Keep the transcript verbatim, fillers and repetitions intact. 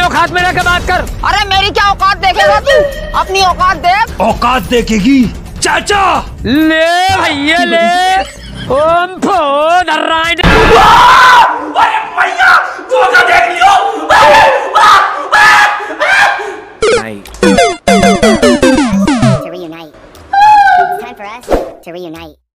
अपनी औकात में रह के बात कर। अरे मेरी क्या औकात देखेगा तू? अपनी औकात देख। औकात देखेगी चाचा। ले भैया ले। ओम फो नारायण। अरे भैया तू तो देख लियो। To reunite. It's time for us to reunite.